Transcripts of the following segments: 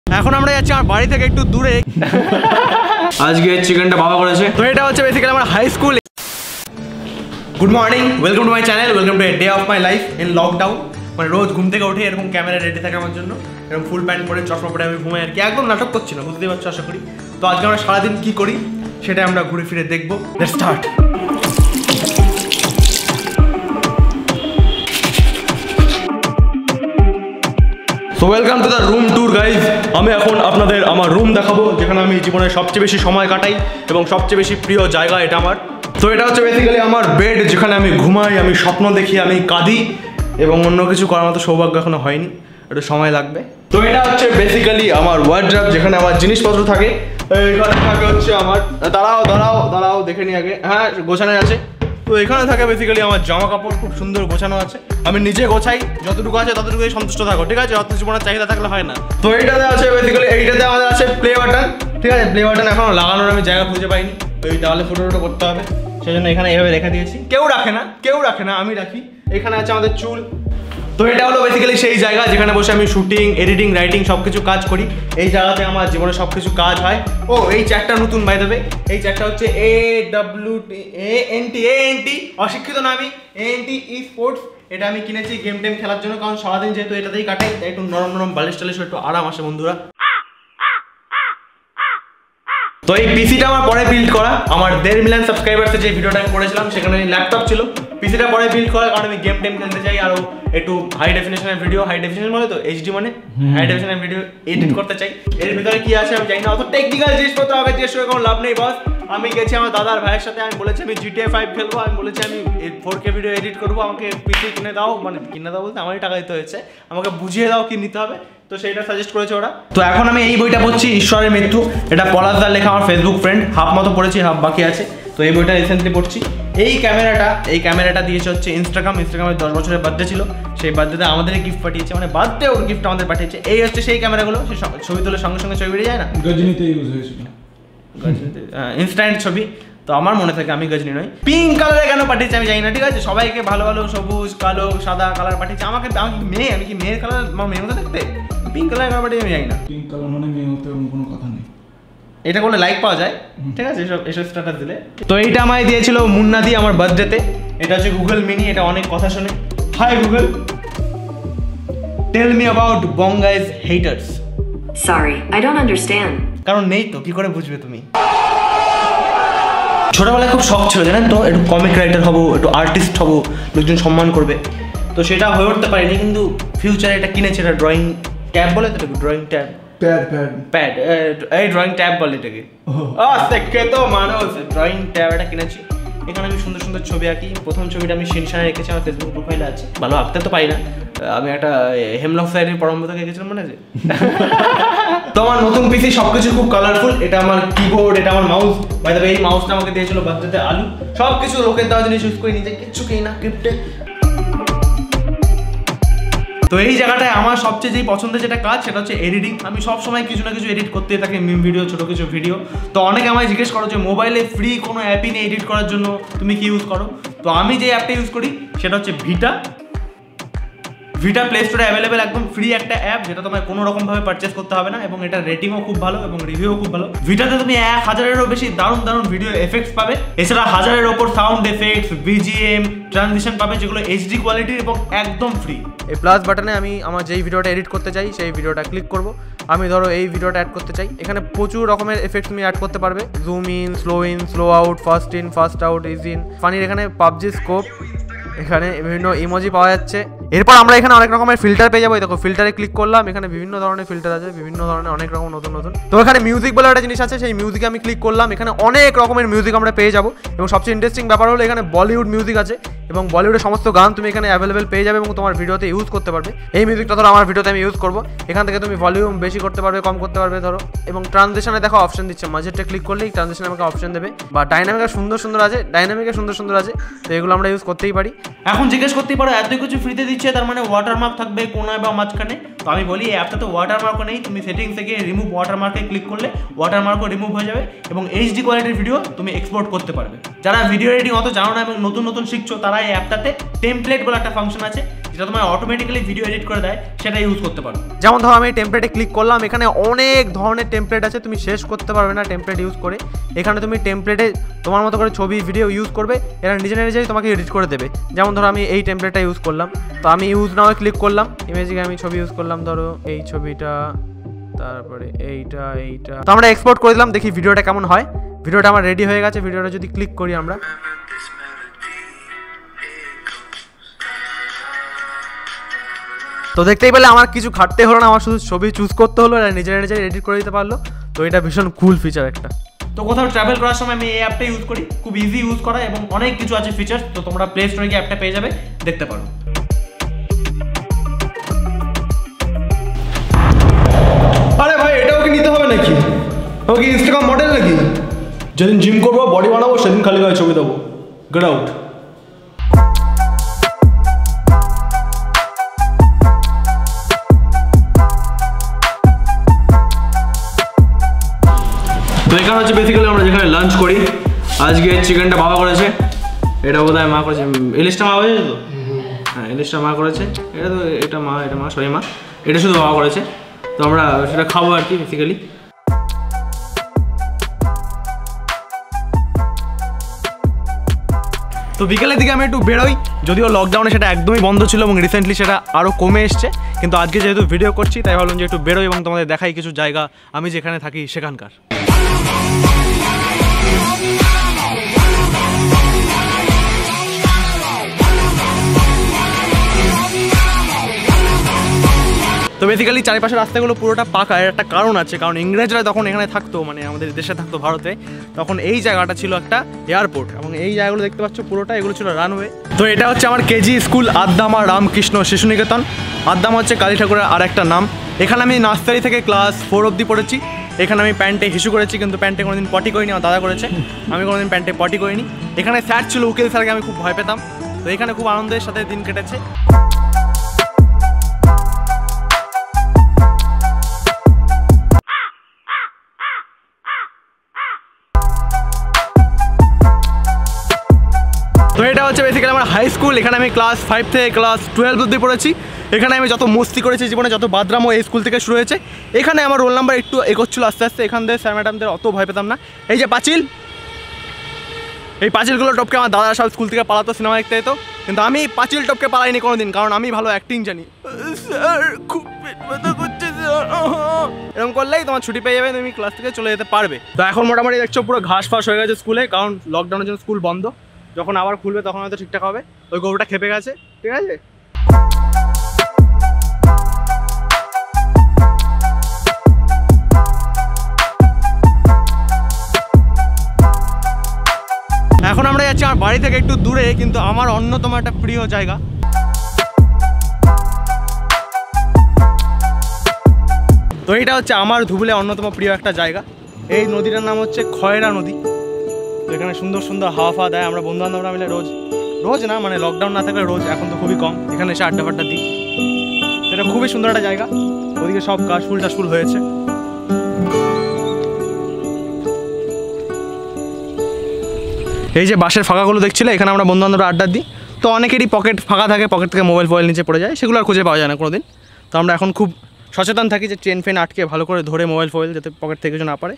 এখন আমরা যাচ্ছি আমার বাড়ি থেকে একটু দূরে। আজকে চিকেনটা বাবা করেছে। তো এটা হচ্ছে বেসিক্যালি আমার high school. Good morning, welcome to my channel, welcome to a day of my life in lockdown. মানে রোজ ঘুম থেকে উঠে এরকম ক্যামেরা রেডি থাকে আমার জন্য, এরকম ফুল প্যান্ট পরে চশমা পরে আমি ঘুমাই আর কি। একদম নাটক করছি না, বুঝতেই পারছো আশা করি। তো আজকে আমরা সারাদিন কি করি সেটা আমরা ঘুরে ফিরে দেখবো। Let's start. So welcome to the room tour guys. আমি এখন আপনাদের আমার রুম দেখাবো, যেখানে আমি জীবনের সবচেয়ে বেশি সময় কাটাই এবং সবচেয়ে বেশি প্রিয় জায়গা এটা আমার। তো এটা হচ্ছে বেসিক্যালি আমার বেড, যেখানে আমি ঘুমাই, আমি স্বপ্ন দেখি, আমি কাঁদি এবং অন্য কিছু করার মতো সৌভাগ্য এখনো হয়নি, একটু সময় লাগবে। তো এটা হচ্ছে বেসিক্যালি আমার ওয়ার্ড্রপ, যেখানে আমার জিনিসপত্র থাকে। এখানে থাকে হচ্ছে আমার দাঁড়াও দেখে নি আগে, হ্যাঁ গোছানো আছে। তো এখানে থাকে বেসিক্যালি আমার জামা কাপড়, খুব সুন্দর গোছানো আছে। আমি নিজে গোছাই, যতটুকু আছে ততটুকুই সন্তুষ্ট থাকো, ঠিক আছে? অত জীবনের চাহিদা থাকলে হয় না। তো এইটাতে আছে বেসিক্যালি, এইটাতে আমাদের আছে প্লে বাটন, ঠিক আছে? প্লে বাটন এখনো লাগানোর আমি জায়গা খুঁজে পাইনি, তো এই দেওয়ালে ফটো করতে হবে, সেই জন্য এখানে এইভাবে রেখে দিয়েছি। কেউ রাখে না, আমি রাখি। এখানে আছে আমাদের চুল। তো এটা হলো বেসিক্যালি সেই জায়গা যেখানে বসে আমি শুটিং, এডিটিং, রাইটিং সব কিছু কাজ করি। এই জায়গাতে আমার জীবনে সব কিছু কাজ হয়। ও এই চ্যাটটা নতুন বাই দেবে, এই চ্যাটটা হচ্ছে ANT, অশিক্ষিত না আমি, ANT স্পোর্টস। এটা আমি কিনেছি গেম টেম খেলার জন্য, কারণ সারাদিন যেহেতু এটাতেই কাটাই, তাই একটু নরম বালিশ টালিশ একটু আরাম আসে বন্ধুরা। তো এই পিসিটা আমার পরে বিল্ড করা, আমার 1.5 মিলিয়ন সাবস্ক্রাইবার্সে যে ভিডিওটা আমি করেছিলাম সেখানে ল্যাপটপ ছিল। পিসিটা পরে বিল্ড করা, কারণ আমি গেম টেম খেলতে চাই, আরও একটু হাই ডেফিনেশনের ভিডিও, হাই ডেফিনেশন বলে তো HD মানে হাই ডেফিনেশনের ভিডিও এডিট করতে চাই। এর ভিতরে কি আছে আমি জানি না, অত টেকনিক্যাল জিনিসপত্র আগে জিজ্ঞেস করে কোনো লাভ নেই বস। আমি গেছি আমার দাদার ভাইয়ের সাথে, আমি বলেছি আমি GTA 5 খেলবো, আমি বলেছি আমি 4K ভিডিও এডিট করবো, আমাকে পিসি কিনে দাও। মানে কিনে দাও বলতে আমারই টাকা দিতে হয়েছে, আমাকে বুঝিয়ে দাও কি নিতে হবে। তো সেইটা সাজেস্ট করেছে ওরা। তো এখন আমি এই বইটা পড়ছি, ঈশ্বরের মৃত্যু। এটা পলাশদার লেখা, আমার ফেসবুক ফ্রেন্ড। হাফ মতো পড়েছি, হাফ বাকি আছে। তো এই বইটা রিসেন্টলি পড়ছি। এই ক্যামেরাটা দিয়েছে হচ্ছে ইনস্টাগ্রামের 10 বছরের বার্থডে ছিল, সেই বার্থডেতে আমাদের গিফট পাঠিয়েছে, মানে বার্থডে ওর গিফট আমাদের পাঠিয়েছে। এই হচ্ছে সেই ক্যামেরাগুলো, সেই ছবি তোলে সঙ্গে সঙ্গে ছবি বেরিয়ে যায় না, গজনীতে ইউজ হয়েছিল, ইনস্ট্যান্ট ছবি। তো আমার মনে থাকে আমি গজনী নই। পিঙ্ক কালারে কেন পাঠিয়েছে আমি জানি না, ঠিক আছে? সবাইকে ভালো ভালো সবুজ, কালো, সাদা কালার পাঠিয়েছে। আমি কি মেয়ের কালার, আমার মেয়ের মতো দেখতে? পিঙ্ক কালার কেন পাঠিয়েছে আমি জানি না। পিঙ্ক কালার মানে মেয়ে হতে কোনো কথা নেই। এটা করলে লাইক পাওয়া যায়, ঠিক আছে? এসব স্ট্যাটাস দিলে। তো এইটা আমায় দিয়েছিল মুন্নাদি আমার বার্থডেতে। এটা হচ্ছে গুগল মিনি, এটা অনেক কথা শোনে। Hi Google, tell me about bong guys haters. Sorry, I don't understand. কারণ নেই তো, কি করে বুঝবে তুমি? ছোটবেলায় খুব শখ ছিল জানেন তো, একটু কমিক রাইটার হবো, একটু আর্টিস্ট হবো, লোকজন সম্মান করবে। তো সেটা হয়ে উঠতে পারিনি, কিন্তু ফিউচারে এটা কিনেছি। এটা ড্রয়িং ট্যাব বলে তো, ড্রয়িং ট্যাব, প্যাড, এই ড্রয়িং ট্যাব বলে এটাকে। তো মানুষ ড্রয়িং ট্যাব এটা কিনেছি। এখানে আমি সুন্দর সুন্দর ছবি আঁকি। প্রথম ছবিটা আমি শিনশানে রেখেছি, আমার ফেসবুক প্রোফাইলে আছে। ভালো আঁকতে তো পারি না, আমি একটা হেমলক সাইডের পরম্পরা এঁকেছিলাম, মনে আছে? তো আমার নতুন পিসি সবকিছু খুব কালারফুল। এটা আমার কিবোর্ড, এটা আমার মাউস। বাই দ্য ওয়ে, এই মাউসটা আমাকে দিয়েছিল বার্থডেতে আলু। সবকিছু লোকের দেওয়া জিনিস ইউজ করি, নিজে কিচ্ছু কিনি না গিফটে। তো এই জায়গাটায় আমার সবচেয়ে যেই পছন্দের যেটা কাজ, সেটা হচ্ছে এডিটিং। আমি সবসময় কিছু না কিছু এডিট করতেই থাকি, মিম ভিডিও, ছোটো কিছু ভিডিও। তো অনেকে আমায় জিজ্ঞেস করো যে মোবাইলে ফ্রি কোনো অ্যাপই নেই এডিট করার জন্য, তুমি কি ইউজ করো? তো আমি যে অ্যাপটা ইউজ করি সেটা হচ্ছে ভিটা প্লে স্টোরে অ্যাভেলেবেল, একদম ফ্রি একটা অ্যাপ, যেটা তোমায় কোনো রকমভাবে পারচেস করতে হবে না, এবং এটা রেটিংও খুব ভালো এবং রিভিউও খুব ভালো। ভিটাতে তুমি 1000-এরও বেশি দারুণ ভিডিও এফেক্টস পাবে। এছাড়া 1000-এর ওপর সাউন্ড এফেক্টস, BGM, ট্রানজিশন পাবে, যেগুলো HD কোয়ালিটির এবং একদম ফ্রি। এই প্লাস বাটনে আমি আমার যেই ভিডিওটা এডিট করতে চাই সেই ভিডিওটা ক্লিক করব। আমি ধরো এই ভিডিওটা অ্যাড করতে চাই, এখানে প্রচুর রকমের এফেক্টস তুমি অ্যাড করতে পারবে। Zoom in, slow out, fast in, fast out, ease in, ফানির এখানে PUBG স্কোপ, এখানে বিভিন্ন ইমোজি পাওয়া যাচ্ছে। এরপর আমরা এখানে অনেক রকমের ফিল্টার পেয়ে যাবো। দেখো ফিল্টারে ক্লিক করলাম, এখানে বিভিন্ন ধরনের ফিল্টার আছে, বিভিন্ন ধরনের অনেক রকম নতুন। তো এখানে মিউজিক বলে একটা জিনিস আছে, সেই মিউজিকে আমি ক্লিক করলাম। এখানে অনেক রকমের মিউজিক আমরা পেয়ে যাবো, এবং সবচেয়ে ইন্টারেস্টিং ব্যাপার হলো এখানে বলিউড মিউজিক আছে, এবং বলিউডের সমস্ত গান তুমি এখানে অ্যাভেলেবেল পেয়ে যাবে এবং তোমার ভিডিওতে ইউজ করতে পারবে। এই মিউজিকটা ধরো আমার ভিডিওতে আমি ইউজ করবো, এখান থেকে তুমি ভলিউম বেশি করতে পারবে, কম করতে পারবে ধরো। এবং ট্রানজিশনে দেখো অপশন দিচ্ছে, মাঝেরটা ক্লিক করলেই ট্রানজিশনে আমাকে অপশন দেবে। বা ডাইনামিকে সুন্দর আছে, তো এগুলো আমরা ইউজ করতেই পারি। এখন জিজ্ঞেস করতেই পারো এত কিছু ফ্রিতে দিচ্ছে, তার মানে ওয়াটারমার্ক থাকবে কোনায় বা মাঝখানে? তো আমি বলি এই অ্যাপটা তো ওয়াটারমার্কও নেই। তুমি সেটিংস থেকে রিমুভ ওয়াটারমার্কে ক্লিক করলে ওয়াটারমার্কও রিমুভ হয়ে যাবে, এবং HD কোয়ালিটির ভিডিও তুমি এক্সপোর্ট করতে পারবে। যারা ভিডিও এডিটিং অত জানো না এবং নতুন শিখছো, তারা এই অ্যাপটাতে টেমপ্লেট বলে একটা ফাংশন আছে, যেটা তোমার অটোমেটিক্যালি ভিডিও এডিট করে দেয়, সেটা ইউজ করতে পারো। যেমন ধরো আমি টেমপ্লেটে ক্লিক করলাম, এখানে অনেক ধরনের টেমপ্লেট আছে, তুমি শেষ করতে পারবে না টেমপ্লেট ইউজ করে। এখানে তুমি টেমপ্লেটে তোমার মতো করে ছবি ভিডিও ইউজ করবে, এরা নিজেই তোমাকে এডিট করে দেবে। যেমন ধরো আমি এই টেমপ্লেটটা ইউজ করলাম, তো আমি ইউজ নাও ক্লিক করলাম, ইমেজে আমি ছবি ইউজ করলাম, ধরো এই ছবিটা, তারপরে এইটা। তো আমরা এক্সপোর্ট করে দিলাম, দেখি ভিডিওটা কেমন হয়। ভিডিওটা আমার রেডি হয়ে গেছে। ভিডিওটা যদি ক্লিক করি আমরা, তো দেখতেই পেলে আমার কিছু খাটতে হলো না, আমার শুধু ছবি চুজ করতে হলো, আর নিজেরাই এডিট করে দিতে পারলো। তো এটা ভীষণ কুল ফিচার একটা। তো কোথাও ট্রাভেল করার সময় আমি এই অ্যাপটা ইউজ করি, খুব ইজি ইউজ করা এবং অনেক কিছু আছে ফিচার্স। তো তোমরা প্লে স্টোরে গিয়ে অ্যাপটা পেয়ে যাবে, দেখতে পারো। আরে ভাই, এটাও কি নিতে হবে নাকি? ও কি ইনস্টাগ্রাম মডেল নাকি? যেদিন জিম করবো, বডি বানাবো, সেদিন খালি গায়ে ছবি দেবো। Get out. তো এখানে হচ্ছে বেসিক্যালি আমরা যেখানে লাঞ্চ করি। আজকে চিকেনটা বাবা করেছে, এটা বোধহয় মা করেছে। ইলিশটা মা হয়েছে তো? হ্যাঁ, ইলিশটা মা করেছে। এটা মা সরি মা, এটা শুধু বাবা করেছে। তো আমরা সেটা খাবো আর কি বেসিক্যালি। তো বিকেলের দিকে আমি একটু বেরোই, যদিও লকডাউনে সেটা একদমই বন্ধ ছিল এবং রিসেন্টলি সেটা আরও কমে এসছে। কিন্তু আজকে যেহেতু ভিডিও করছি, তাই ভাবলাম যে একটু বেরোই এবং তোমাদের দেখাই কিছু জায়গা আমি যেখানে থাকি সেখানকার। তো বেসিক্যালি চারিপাশের রাস্তাগুলো পুরোটা পাকা। এর একটা কারণ আছে, কারণ ইংরেজরা যখন এখানে থাকতো, মানে আমাদের দেশে থাকতো ভারতে, তখন এই জায়গাটা ছিল একটা এয়ারপোর্ট এবং এই জায়গাগুলো দেখতে পাচ্ছ পুরোটা, এগুলো ছিল রানওয়ে। তো এটা হচ্ছে আমার কেজি স্কুল আদ্দামা রামকৃষ্ণ শিশু নিকেতন। আদ্দামা হচ্ছে কালী ঠাকুরের আর একটা নাম। এখানে আমি নার্সারি থেকে ক্লাস 4 অবধি পড়েছি। এখানে আমি প্যান্টে হিসু করেছি, কিন্তু প্যান্টে কোনোদিন পটি করিনি, আমার দাদা করেছে। আমি কোনোদিন প্যান্টে পটি করিনি। এখানে স্যার ছিল, উকিল স্যারকে আমি খুব ভয় পেতাম। তো এখানে খুব আনন্দের সাথে দিন কেটেছে। তো এটা হচ্ছে বেসিক্যালি আমার হাই স্কুল। এখানে আমি ক্লাস 5 থেকে ক্লাস 12 অবধি পড়েছি। এখানে আমি যত মস্তি করেছি জীবনে, যত বাদরামও এই স্কুল থেকে শুরু হয়েছে। এখানে আমার রোল নাম্বার একটু এগোচ্ছিল আস্তে আস্তে। এখান থেকে স্যার ম্যাডামদের অত ভয় পেতাম না। এই যে পাঁচিল, এই পাঁচিলগুলো টপকে আমার দাদা সব স্কুল থেকে পালাতো, সিনেমা দেখতে যেত। কিন্তু আমি পাঁচিল টপকে পালাইনি কোনোদিন, কারণ আমি ভালো অ্যাক্টিং জানি। স্যার খুব পেট ব্যথা করছে, এরকম করলেই তোমার ছুটি পেয়ে যাবে, তুমি ক্লাস থেকে চলে যেতে পারবে। তো এখন মোটামুটি দেখছো পুরো ঘাস ফাঁস হয়ে গেছে স্কুলে, কারণ লকডাউনের জন্য স্কুল বন্ধ। যখন আবার খুলবে তখন হয়তো ঠিকঠাক হবে। ওই গরুটা খেপে গেছে, ঠিক আছে। এখন আমরা যাচ্ছি আমার বাড়ি থেকে একটু দূরে, কিন্তু আমার অন্যতম একটা প্রিয় জায়গা। তো এইটা হচ্ছে আমার ধুবুলে অন্যতম প্রিয় একটা জায়গা। এই নদীটার নাম হচ্ছে খয়রা নদী। তো এখানে সুন্দর সুন্দর হাওয়া ফাওয়া দেয়। আমরা বন্ধু বান্ধবরা মিলে রোজ না, মানে লকডাউন না থাকলে রোজ, এখন তো খুবই কম, এখানে এসে আড্ডা ফাড্ডা দিই। এটা খুবই সুন্দর একটা জায়গা। ওদিকে সব কাশফুল টাশফুল হয়েছে। এই যে বাসের ফাঁকাগুলো দেখছিলে, এখানে আমরা বন্ধু বান্ধবরা আড্ডা দিই। তো অনেকেরই পকেট ফাঁকা থাকে, পকেট থেকে মোবাইল ফোবাইল নিচে পড়ে যায়, সেগুলো আর খুঁজে পাওয়া যায় না কোনোদিন। তো আমরা এখন খুব সচেতন থাকি যে চেন ফেন আটকে ভালো করে ধরে মোবাইল ফোবাইল যাতে পকেট থেকে কিছু না পারে।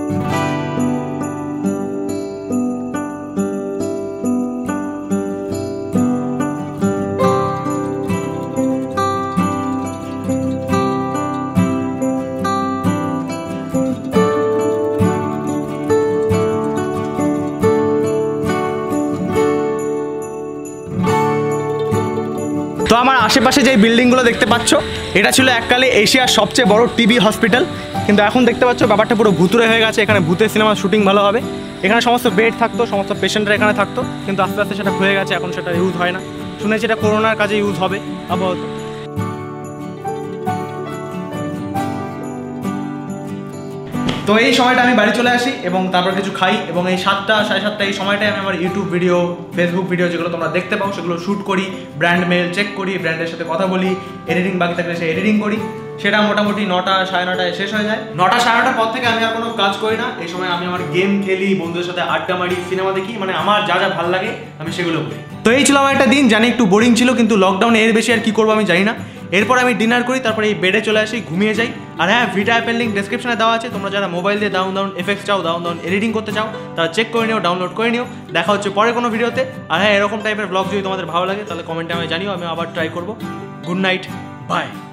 তো আমার আশেপাশে যে বিল্ডিংগুলো দেখতে পাচ্ছ, এটা ছিল এককালে এশিয়ার সবচেয়ে বড় টিবি হসপিটাল। কিন্তু এখন দেখতে পাচ্ছ ব্যাপারটা পুরো ভুতুরে হয়ে গেছে। এখানে ভূতের সিনেমার শুটিং ভালো হবে। এখানে সমস্ত বেড থাকতো, সমস্ত পেশেন্টরা এখানে থাকতো, কিন্তু আস্তে আস্তে সেটা হয়ে গেছে, এখন সেটা ইউজ হয় না। শুনেছি এটা করোনার কাজে ইউজ হবে আপাতত। তো তো এই সময়টা আমি বাড়ি চলে আসি এবং তারপর কিছু খাই এবং এই 7টা সাড়ে 7টা এই সময়টায় আমি আমার ইউটিউব ভিডিও, ফেসবুক ভিডিও যেগুলো তোমরা দেখতে পাও সেগুলো শ্যুট করি, ব্র্যান্ড মেল চেক করি, ব্র্যান্ডের সাথে কথা বলি, এডিটিং বাকি থাকলে সে এডিটিং করি। সেটা মোটামুটি 9টা সাড়ে 9টায় শেষ হয়ে যায়। 9টা সাড়ে 9টার পর থেকে আমি আর কোনো কাজ করি না। এই সময় আমি আমার গেম খেলি, বন্ধুদের সাথে আড্ডা মারি, সিনেমা দেখি, মানে আমার যা যা ভালো লাগে আমি সেগুলো করি। তো এই ছিল আমার একটা দিন, জানি একটু বোরিং ছিল, কিন্তু লকডাউনে এর বেশি আর কি করবো আমি জানি না। এরপর আমি ডিনার করি, তারপরে এই বেডে চলে আসি, ঘুমিয়ে যাই। আর হ্যাঁ, ভিটা অ্যাপের লিঙ্ক ডেসক্রিপশনে দেওয়া আছে, তোমরা যারা মোবাইল দিয়ে দারুন এফেক্টস চাও, দারুন এডিটিং করতে চাও, তারা চেক করে নিও, ডাউনলোড করে নিও। দেখা হচ্ছে পরে কোনো ভিডিওতে। আর হ্যাঁ, এরকম টাইপের ব্লগ যদি তোমাদের ভালো লাগে তাহলে কমেন্টে আমি জানিও, আমি আবার ট্রাই করবো। Good night, by.